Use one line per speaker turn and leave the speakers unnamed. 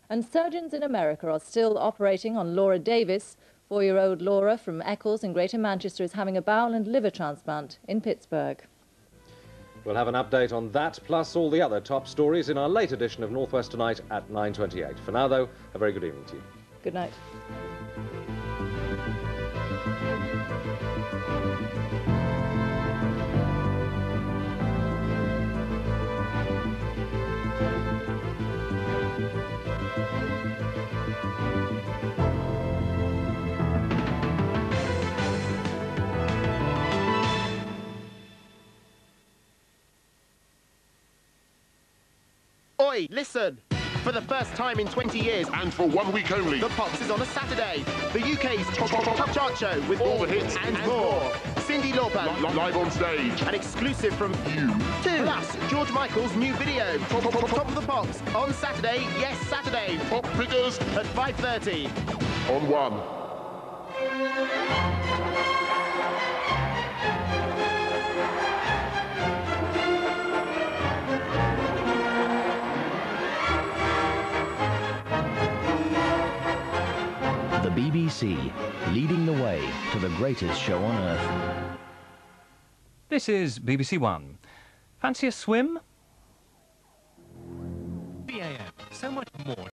And surgeons in America are still operating on Laura Davis. 4-year-old Laura from Eccles in Greater Manchester is having a bowel and liver transplant in Pittsburgh.
We'll have an update on that, plus all the other top stories in our late edition of North West Tonight at 9:28. For now, though, a very good evening to you.
Good night.
Oi, listen! For the first time in 20 years,
and for 1 week only,
The Pops is on a Saturday. The UK's top chart show with all the hits and more. Cindy Lauper,
live on stage.
an exclusive from
You.
Plus, George Michael's new video, Top of the Pops, on Saturday, yes, Saturday,
Pop figures
at 5:30.
on One.
The BBC, leading the way to the greatest show on earth.
This is BBC1. Fancy a swim?
BAM, so much more.